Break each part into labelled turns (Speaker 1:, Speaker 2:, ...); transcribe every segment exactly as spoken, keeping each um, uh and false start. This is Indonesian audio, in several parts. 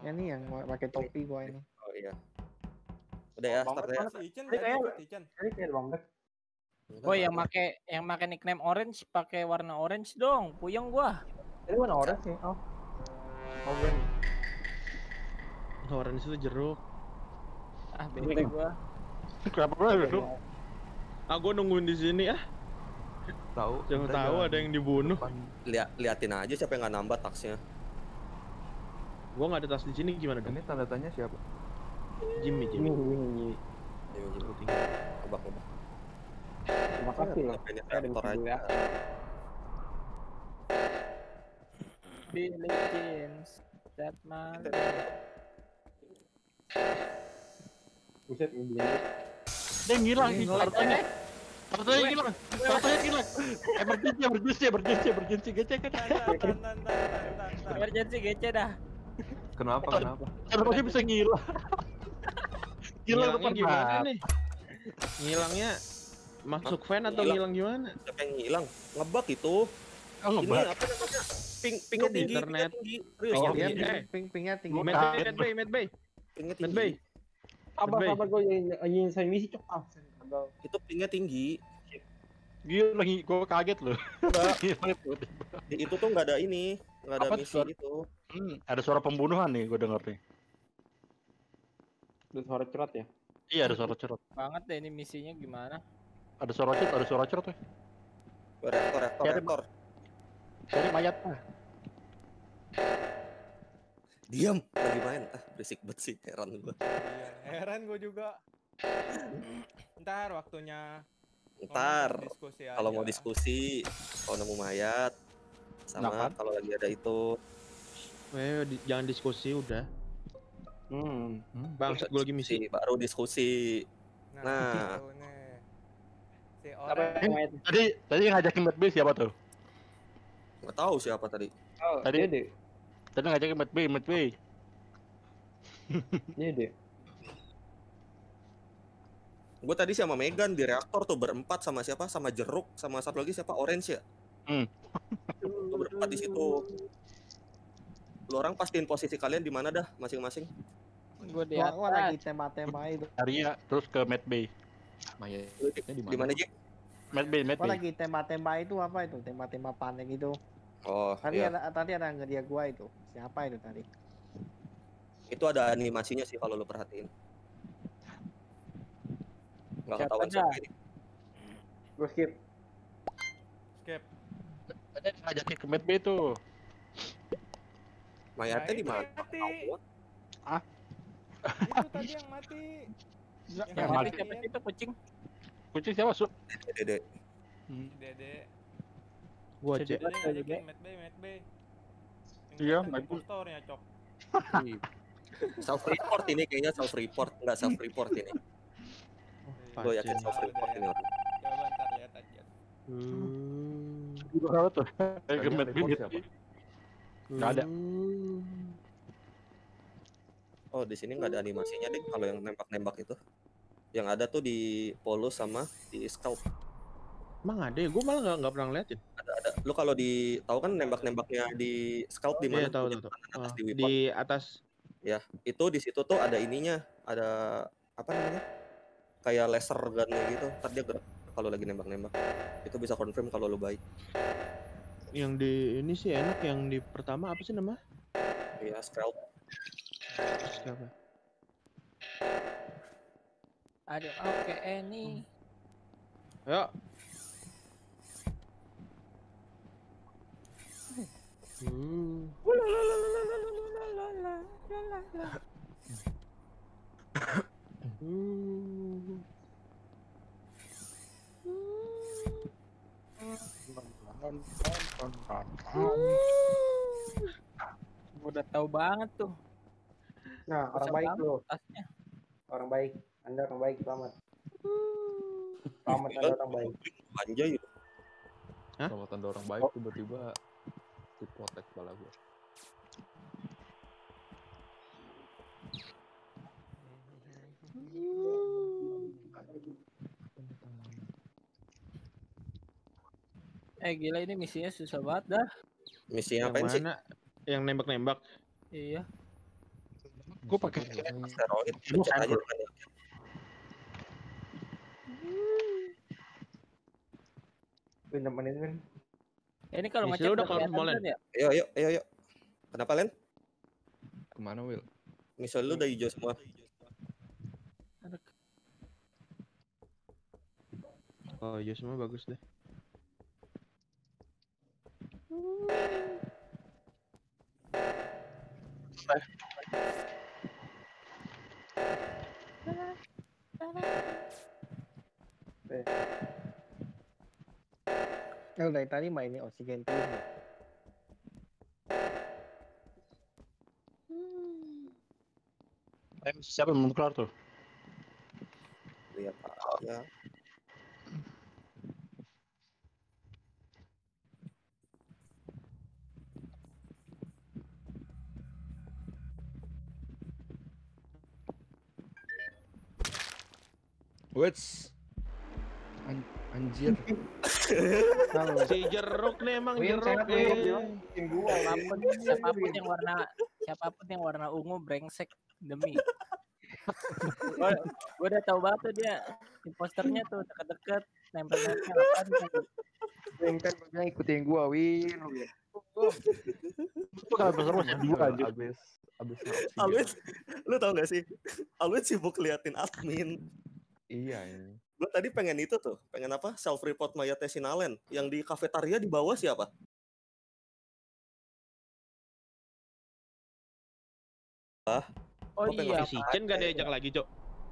Speaker 1: Yang nih yang pakai topi gua ini.
Speaker 2: Oh iya. Udah ya, start ya.
Speaker 3: Si Icen jadi ikut Icen.
Speaker 4: Ini kayak Bang Bek.
Speaker 5: Oh, yang make yang make nickname orange pakai warna orange dong. Puyeng gua.
Speaker 4: Ini warna orange sih. Oh. Oh, gue.
Speaker 1: Orange itu jeruk.
Speaker 5: Ah, bete gua.
Speaker 6: Kenapa gue jeruk?
Speaker 1: Ah, gua nungguin di sini ah.
Speaker 7: Tahu.
Speaker 1: Jangan tahu ada yang dibunuh.
Speaker 2: Lihat liatin aja siapa yang nggak nambah taksnya.
Speaker 1: Gua nggak ada tas di sini gimana dong?
Speaker 7: Ini tanda tanya siapa?
Speaker 1: Jimmy, Jimmy.
Speaker 2: Ayo, Jimmy. Kebak kebak.
Speaker 4: Terima kasih loh.
Speaker 2: Penetrator aja.
Speaker 5: Billie Jeans. That man.
Speaker 4: Buset ini.
Speaker 6: Dia ngilang nih kartunya. Kartunya hilang. Kartunya hilang. Emergency, emergency, emergency, emergency. Gecek kan.
Speaker 5: Emergency gece dah.
Speaker 7: Kenapa? Kenapa?
Speaker 6: Kenapa dia bisa ngilang? Ngilang
Speaker 1: Ngilangnya
Speaker 6: depan
Speaker 1: gimana
Speaker 6: mata.
Speaker 1: nih? Ngilangnya masuk fan atau
Speaker 2: Ngilang.
Speaker 1: ngilang gimana?
Speaker 2: Siapa yang hilang? Ngebug itu.
Speaker 6: Oh,
Speaker 2: Ini
Speaker 6: ngebak.
Speaker 2: apa namanya? Ping pingnya tinggi,
Speaker 1: Internet.
Speaker 2: pingnya tinggi. Serius
Speaker 6: Oh,
Speaker 2: ya,
Speaker 1: Iya,
Speaker 2: pingnya
Speaker 1: eh, ping pingnya tinggi.
Speaker 6: Gua
Speaker 1: Mad Bay,
Speaker 6: kaget.
Speaker 1: Mad Bay, Mad Bay,
Speaker 2: pingnya
Speaker 1: Mad
Speaker 2: tinggi.
Speaker 1: Bay.
Speaker 4: Sabar,
Speaker 1: Bay.
Speaker 4: sabar gue yang ingin saya misi cok. Ah,
Speaker 2: Itu pingnya tinggi.
Speaker 6: Gila lagi, gue kaget loh.
Speaker 2: Enggak,
Speaker 6: Gila, tiba-tiba.
Speaker 2: di itu tuh nggak ada ini, nggak ada
Speaker 6: Apa
Speaker 2: misi
Speaker 6: tuh?
Speaker 2: itu.
Speaker 6: Hmm, ada suara pembunuhan nih, gue denger nih.
Speaker 4: Udah suara cerot ya.
Speaker 6: Iya, ada suara cerot.
Speaker 5: Banget deh ini misinya gimana?
Speaker 6: Ada suara cerot, ada suara cerot tuh.
Speaker 2: Reaktor, reaktor,
Speaker 6: Cari-
Speaker 2: reaktor.
Speaker 6: Cari mayat ah.
Speaker 2: Diam, lagi main. Ah, berisik banget sih, heran gua.
Speaker 3: Iya, heran gue juga. Ntar waktunya
Speaker 2: Ntar,
Speaker 3: ngomong diskusi
Speaker 2: kalau mau
Speaker 3: aja.
Speaker 2: diskusi, kalau nemu mayat, sama
Speaker 6: Kenapa?
Speaker 2: kalau lagi ada itu.
Speaker 1: Eh, di- jangan diskusi udah.
Speaker 4: Hmm.
Speaker 1: Bangsat gue lagi misi.
Speaker 2: Si baru diskusi.
Speaker 3: Nah,
Speaker 2: Nah.
Speaker 3: itu nih. Si
Speaker 4: Apa
Speaker 3: orang
Speaker 4: yang main?
Speaker 6: Tadi, tadi yang ngajakin Mad Bay siapa tuh?
Speaker 2: Nggak tahu siapa tadi.
Speaker 4: Oh,
Speaker 6: Tadi-
Speaker 4: dia deh.
Speaker 6: Tadi ngajakin Mad Bay, Mad Bay.
Speaker 4: Dia deh.
Speaker 2: Gue tadi sama Megan di reaktor tuh berempat sama siapa? Sama Jeruk, sama satu lagi siapa? Orange ya?
Speaker 6: Hmm.
Speaker 2: Tuh berempat di situ. Lu orang pastiin posisi kalian di mana dah masing-masing?
Speaker 5: Gua di
Speaker 1: Gua, gua lagi
Speaker 5: atas.
Speaker 1: tema-tema itu.
Speaker 6: Arya terus ke Mad Bay.
Speaker 7: Mayatnya di
Speaker 2: Di mana, Jack?
Speaker 6: Mad Bay, Mad
Speaker 1: Gua
Speaker 6: Bay.
Speaker 1: lagi tema-tema itu apa itu? Tema-tema panik itu.
Speaker 2: Oh,
Speaker 1: Tadi
Speaker 2: iya.
Speaker 1: ada tadi ada ngedia gua itu. Siapa itu tadi?
Speaker 2: Itu ada animasinya sih kalau lu perhatiin. Nggak
Speaker 5: Siapa
Speaker 2: ketahuan
Speaker 5: dah?
Speaker 2: siapa ini.
Speaker 4: Gue skip.
Speaker 3: skip.
Speaker 6: Tadi ngajakin ke Mad Bay tuh.
Speaker 2: Mayatnya
Speaker 3: Nah,
Speaker 2: di
Speaker 3: itu
Speaker 2: mana?
Speaker 3: yang mati.
Speaker 6: Ah.
Speaker 3: Itu tadi yang mati.
Speaker 5: Yang
Speaker 6: Yang
Speaker 5: mati
Speaker 6: mati.
Speaker 5: siapa sih itu kucing?
Speaker 6: Kucing siapa, Su?
Speaker 2: Dede.
Speaker 6: Hmm.
Speaker 3: Dede.
Speaker 1: Gua
Speaker 5: Bisa
Speaker 1: cek.
Speaker 3: Dede ngajakin Mad Bay, Mad Bay. Yang
Speaker 6: Iya,
Speaker 3: kelihatan
Speaker 6: Mad Bay.
Speaker 3: impostornya, Cok.
Speaker 2: Self report ini kayaknya self report, nggak self report ini. Gue yakin self report ini orang.
Speaker 3: Coba ntar lihat aja.
Speaker 1: Hmm.
Speaker 6: Gua tahu tuh. Kayak ke
Speaker 7: Tadi
Speaker 6: Mad
Speaker 7: yang
Speaker 6: Bay.
Speaker 7: report siapa?
Speaker 6: Nggak ada.
Speaker 2: Oh, di sini nggak ada animasinya deh kalau yang nembak-nembak itu. Yang ada tuh di Polus sama di Scout.
Speaker 1: Emang ada ya? Gua malah nggak nggak pernah ngeliatin.
Speaker 2: Ada ada. Lu kalau di tahu kan nembak-nembaknya di Scout di mana?
Speaker 1: Iya tahu
Speaker 2: Di
Speaker 1: tahu tahu.
Speaker 2: atas
Speaker 1: Oh,
Speaker 2: di weapon.
Speaker 1: di atas.
Speaker 2: Ya, itu di situ tuh ada ininya, ada apa namanya? Kayak laser gunnya gitu. Ntar dia gerak kalau lagi nembak-nembak. Itu bisa confirm kalau lu baik.
Speaker 1: Yang di ini sih enak yang di pertama apa sih nama?
Speaker 2: Iya, Scout.
Speaker 1: Siapa?
Speaker 5: Aduh, oke ini.
Speaker 1: Ayo. Hmm. Hmm.
Speaker 5: Gua udah tahu banget tuh.
Speaker 4: Nah, orang
Speaker 5: Bisa
Speaker 4: baik
Speaker 5: banget
Speaker 4: lo.
Speaker 5: tasnya.
Speaker 4: Orang baik. Anda orang baik, selamat. Selamat Anda orang baik.
Speaker 2: Anjay.
Speaker 1: Hah?
Speaker 7: Sama tanda orang baik tiba-tiba diprotek kepala gue.
Speaker 5: Eh gila ini misinya susah banget dah.
Speaker 2: Misi
Speaker 1: Yang
Speaker 2: ngapain sih?
Speaker 1: mana? Yang nembak-nembak.
Speaker 5: Iya.
Speaker 6: Gue pakai
Speaker 2: Asteroid,
Speaker 6: Lu
Speaker 2: pencet aja
Speaker 6: cyber.
Speaker 2: depannya.
Speaker 4: Win nemenin Win.
Speaker 5: Ya, ini kalau
Speaker 1: Misi
Speaker 5: ngecek
Speaker 1: lu udah
Speaker 5: udah
Speaker 1: kelar
Speaker 5: kelihatan
Speaker 1: semua, Len?
Speaker 5: kan ya?
Speaker 2: Ayo, ayo, ayo, ayo. Kenapa, Len?
Speaker 7: Kemana, Will?
Speaker 2: Misal lu udah hijau semua.
Speaker 1: Oh iya semua bagus deh.
Speaker 4: Eh, dari tadi mainin oksigen terus. ya?
Speaker 6: Eh, siapa yang belum kelar tuh?
Speaker 2: Lihat aja.
Speaker 7: Wits. An anjir.
Speaker 4: Halo.
Speaker 1: Si jeruk nih emang
Speaker 4: Win,
Speaker 1: jeruk.
Speaker 4: sehat,
Speaker 1: eh.
Speaker 4: Win. Win gua.
Speaker 5: Siapapun, siapapun yang warna siapapun yang warna ungu brengsek demi. Gua, gua udah tahu banget tuh dia imposternya tuh deket-deket nempel-nempel apaan tuh.
Speaker 4: Win kan gua bilang ikutin gua, Win. Win.
Speaker 6: Itu kan terus ya, gua aja.
Speaker 7: Abis abis oksigen.
Speaker 2: Alwin, lu tau gak sih? Alwin sibuk liatin admin.
Speaker 7: Iya ini.
Speaker 2: Gue tadi pengen itu tuh, pengen apa? Self report mayatnya Sinalen. Yang di kafetaria di bawah siapa? Ah,
Speaker 5: Oh
Speaker 2: Gua pengen
Speaker 5: iya,
Speaker 1: Si Chen gak diajak lagi, Cok.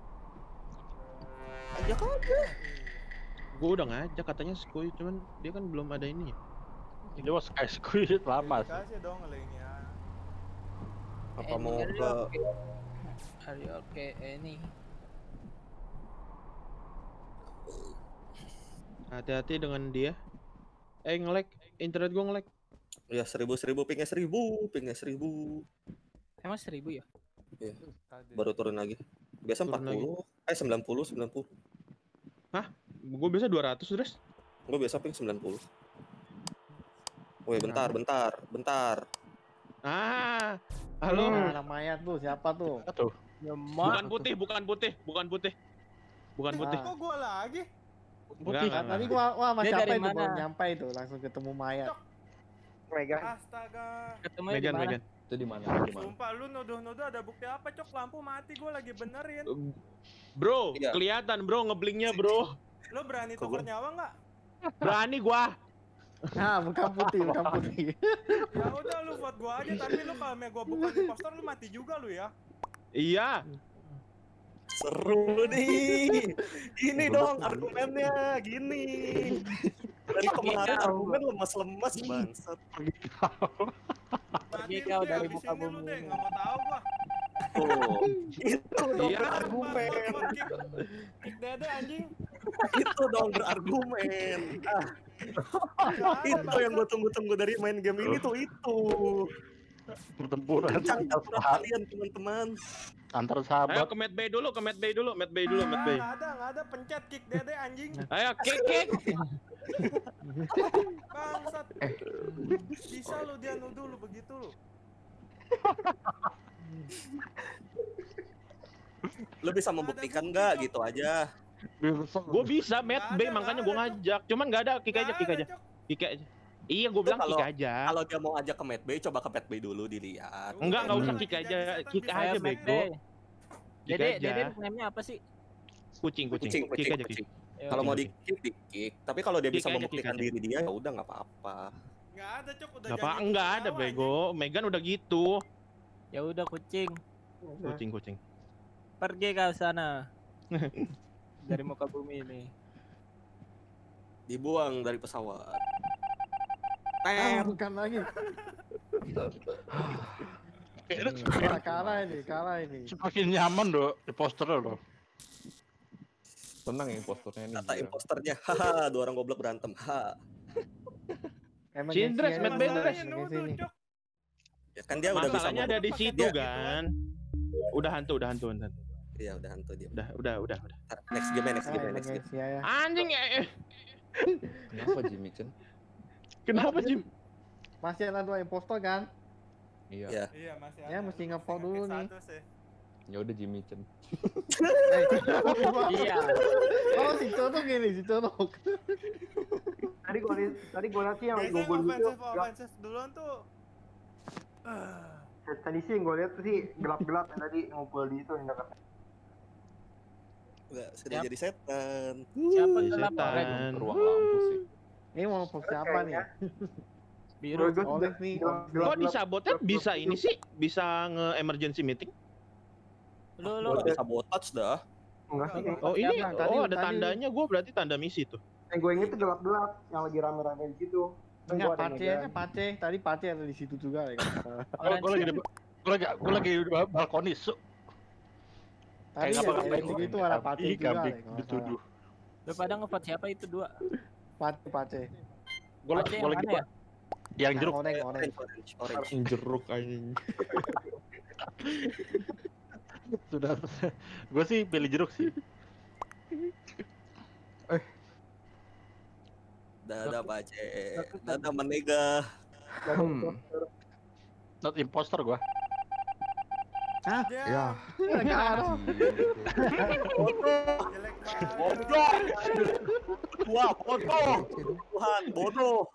Speaker 2: ajak aja.
Speaker 1: Gue udah ngajak katanya Skuy, cuman dia kan belum ada ini ya.
Speaker 6: Dia was kayak squid lama.
Speaker 3: Kasih dong lainnya.
Speaker 2: Apa
Speaker 5: Ini
Speaker 2: mau
Speaker 5: are you
Speaker 2: ke
Speaker 5: okay? Are you okay? Ini
Speaker 1: Hati-hati dengan dia. Eh nge-lag, internet gue nge-lag.
Speaker 2: ya seribu seribu pingnya seribu pingnya seribu
Speaker 5: emang seribu ya?
Speaker 3: Tadi.
Speaker 2: baru turun lagi. Biasa empat
Speaker 1: Turun lagi.
Speaker 2: puluh, eh sembilan puluh sembilan puluh.
Speaker 1: Gue biasa dua ratus, Dres.
Speaker 2: Gue biasa ping sembilan puluh. Woi, bentar, bentar, bentar.
Speaker 1: Ah, halo.
Speaker 4: Nah, anak mayat tuh siapa tuh?
Speaker 6: Tuh.
Speaker 1: Bukan putih, bukan putih, bukan putih. Bukan putih.
Speaker 3: Kok gua lagi?
Speaker 1: Enggak, enggak,
Speaker 4: Tadi
Speaker 1: enggak.
Speaker 4: gua wah sama
Speaker 5: Dia
Speaker 4: siapa
Speaker 5: dari
Speaker 4: itu
Speaker 5: mana?
Speaker 4: baru nyampe itu langsung ketemu mayat. Megan.
Speaker 3: Astaga.
Speaker 5: Ketemu di
Speaker 1: Megan,
Speaker 5: mana?
Speaker 1: Megan.
Speaker 7: Itu di mana? Di mana?
Speaker 3: Sumpah lu nuduh-nuduh ada bukti apa, Cok? Lampu mati gua lagi benerin.
Speaker 1: Bro,
Speaker 2: Iya.
Speaker 1: kelihatan bro ngeblinknya bro.
Speaker 3: Lu berani
Speaker 2: Kok
Speaker 3: tukar
Speaker 2: gua-
Speaker 3: nyawa nggak?
Speaker 1: Berani gua.
Speaker 4: Ah, bukan putih, bukan putih.
Speaker 3: Ya udah lu vote gua aja, tapi lu kalau me gua bukan impostor lu mati juga lu ya.
Speaker 1: Iya.
Speaker 2: Seru nih. Gini dong argumennya, gini. Dari kemarin argumen lemas-lemas bangsat.
Speaker 5: Pergi
Speaker 3: Matiin
Speaker 5: kau
Speaker 3: deh,
Speaker 5: dari
Speaker 3: abis
Speaker 5: muka
Speaker 3: ini lu
Speaker 5: bumi
Speaker 3: deh,
Speaker 5: ini.
Speaker 3: nggak mau tahu gua.
Speaker 2: Tuh, itu dong
Speaker 1: Iya.
Speaker 2: berargumen.
Speaker 3: Vote, vote, kick. Kick dede anjing.
Speaker 2: Itu dong berargumen. Ah,
Speaker 3: Nggak ada,
Speaker 2: itu yang gue
Speaker 3: bangsat.
Speaker 2: tunggu-tunggu dari main game ini tuh itu.
Speaker 6: Pertempuran
Speaker 2: Kencang
Speaker 6: antar
Speaker 2: suara
Speaker 6: sahabat,
Speaker 2: kalian teman-teman.
Speaker 6: antar
Speaker 1: Ayo
Speaker 6: sahabat.
Speaker 1: ke Mad Bay dulu, ke Mad Bay dulu, Mad Bay dulu, Mad Bay.
Speaker 3: Nggak ada, nggak ada pencet kick dede anjing.
Speaker 1: Ayo kick kick.
Speaker 3: Bangsat. Bisa lu dia nuduh lu begitu lu.
Speaker 2: Lu bisa membuktikan nggak gitu aja?
Speaker 1: Gue bisa Mad
Speaker 3: Nggak
Speaker 1: Bay
Speaker 3: ada,
Speaker 1: makanya
Speaker 3: nggak
Speaker 1: gue
Speaker 3: ada,
Speaker 1: ngajak. Cuman nggak ada, kick aja,
Speaker 3: Nggak
Speaker 1: kick
Speaker 3: ada,
Speaker 1: aja,
Speaker 3: Cok.
Speaker 1: kick aja. Iya, gue bilang
Speaker 2: kalau-
Speaker 1: kick aja.
Speaker 2: Kalau dia mau ajak ke Mad Bay, coba ke Mad Bay dulu dilihat.
Speaker 1: Enggak, enggak usah
Speaker 3: Lagi
Speaker 1: kick
Speaker 3: jadi
Speaker 1: aja,
Speaker 3: setan
Speaker 1: kick
Speaker 3: bisa
Speaker 1: aja
Speaker 5: Ayo,
Speaker 3: Mad
Speaker 1: bego.
Speaker 5: Bay.
Speaker 1: Kick
Speaker 5: Dede,
Speaker 1: aja.
Speaker 5: Dede nickname-nya apa sih?
Speaker 1: Kucing, kucing,
Speaker 2: Kucing,
Speaker 1: kick
Speaker 2: kucing,
Speaker 1: aja kick.
Speaker 2: kucing.
Speaker 5: Ayo,
Speaker 2: Kalau mau
Speaker 1: Kucing,
Speaker 2: di kick, di kick. Tapi kalau dia
Speaker 1: Kick
Speaker 2: bisa
Speaker 1: aja,
Speaker 2: membuktikan
Speaker 1: kick aja.
Speaker 2: diri dia, ya udah nggak apa-apa.
Speaker 3: Nggak ada, Cok. Udah
Speaker 1: Enggak apa,
Speaker 3: janji
Speaker 1: enggak
Speaker 3: tukar
Speaker 1: ada
Speaker 3: nyawa,
Speaker 1: bego. Megan udah gitu.
Speaker 5: Ya udah kucing,
Speaker 1: Kucing, kucing.
Speaker 5: pergi kau sana. Dari muka bumi ini.
Speaker 2: Dibuang dari pesawat.
Speaker 4: Ah,
Speaker 2: Tet.
Speaker 4: bukan lagi. Kalah, kalah ini, kalah ini.
Speaker 6: Semakin nyaman dong di posternya loh.
Speaker 7: Tenang ya impostornya ini.
Speaker 2: Kata
Speaker 7: gila.
Speaker 2: imposternya, haha, dua orang goblok berantem. Ha.
Speaker 4: Emang
Speaker 1: Cindres,
Speaker 4: gengsi
Speaker 1: Mad
Speaker 4: aja,
Speaker 1: Bay,
Speaker 4: Mas.
Speaker 1: Dres.
Speaker 3: Masalahnya
Speaker 4: Gengsi
Speaker 3: nuduh,
Speaker 4: nih.
Speaker 3: Cok.
Speaker 2: Ya kan dia udah bisa
Speaker 1: Masalahnya
Speaker 2: mau-
Speaker 1: ada di
Speaker 3: pakai
Speaker 1: situ
Speaker 3: gitu
Speaker 1: kan. Udah hantu, udah hantu, udah hantu.
Speaker 2: Iya, udah hantu dia.
Speaker 1: Udah, udah, udah, udah.
Speaker 2: Ntar, Next game, next
Speaker 4: Ah,
Speaker 2: game,
Speaker 4: emang
Speaker 2: next game.
Speaker 4: gengsi aja.
Speaker 1: Anjing eh. eh.
Speaker 7: Kenapa Jimmy Chen?
Speaker 1: Kenapa Jim?
Speaker 4: Masih ada dua impostor kan?
Speaker 7: Iya.
Speaker 2: Iya.
Speaker 3: Iya masih ada.
Speaker 8: Ya, mesti
Speaker 3: Lu
Speaker 8: nge-vote
Speaker 3: nge-kick
Speaker 8: dulu nih.
Speaker 3: satu sih.
Speaker 7: Ya udah Jimmy Chen.
Speaker 5: Iya.
Speaker 8: Oh, si Conok gini, si Conok.
Speaker 4: Tadi gue liat, tadi gue liat sih yang
Speaker 3: Biasanya
Speaker 4: ngumpul gitu.
Speaker 3: offensive
Speaker 4: gelap.
Speaker 3: offensive duluan tuh. Ah.
Speaker 4: Tadi sih yang gue liat tuh sih gelap-gelap yang tadi ngumpul di itu yang dekat.
Speaker 2: Enggak, sudah
Speaker 5: Siap.
Speaker 2: jadi setan.
Speaker 5: Siapa
Speaker 1: Ih,
Speaker 5: gelap
Speaker 1: setan.
Speaker 5: Orek?
Speaker 7: Ke ruang lampu sih.
Speaker 8: Ini mau vote siapa nih?
Speaker 5: Biru.
Speaker 4: Menurut gua
Speaker 8: Oleh nih.
Speaker 4: gelap-gelap.
Speaker 1: Kok disabotet bisa ini sih? Bisa nge-emergency meeting?
Speaker 5: Lu lu
Speaker 2: Gua bisa sabotage dah.
Speaker 4: Enggak sih.
Speaker 5: Enggak.
Speaker 1: Oh ini,
Speaker 5: Siapa?
Speaker 8: Tadi-
Speaker 1: oh ada
Speaker 8: tadi-
Speaker 1: tandanya, gue berarti tanda misi tuh.
Speaker 4: Yang gue inget tuh gelap-gelap yang lagi rame-rame di situ. Kan
Speaker 8: Enggak,
Speaker 4: gua ada
Speaker 8: Pace
Speaker 4: megang.
Speaker 8: aja, Pace. Tadi Pace ada di situ juga ya.
Speaker 6: Gua gua lagi di gua lagi gua lagi di balkoni. Su.
Speaker 8: Tadi
Speaker 6: Kayak
Speaker 8: ya,
Speaker 6: ngapa-ngapain
Speaker 8: kayak
Speaker 6: gua.
Speaker 8: gitu ada Pace
Speaker 6: Ih,
Speaker 8: juga.
Speaker 6: kambing
Speaker 8: ya, kalau nggak
Speaker 6: dituduh.
Speaker 5: Lu pada nge-vote siapa itu dua?
Speaker 8: salah. Pace, Pace.
Speaker 6: Gua
Speaker 5: Pace
Speaker 6: gua
Speaker 5: yang
Speaker 6: lagi
Speaker 5: mana ya?
Speaker 6: yang
Speaker 8: Yang
Speaker 6: jeruk.
Speaker 8: orange, orange.
Speaker 2: Orange, orange.
Speaker 1: Yang jeruk anjing.
Speaker 6: Sudah. Gua sih pilih jeruk sih.
Speaker 2: Dadah Pace. Dadah Menega.
Speaker 7: Hmm.
Speaker 6: Not imposter gua.
Speaker 7: Ya.
Speaker 8: Enggak ada.
Speaker 3: Jelek banget.
Speaker 2: Bodoh. Wah, bodoh. Tuhan, bodoh.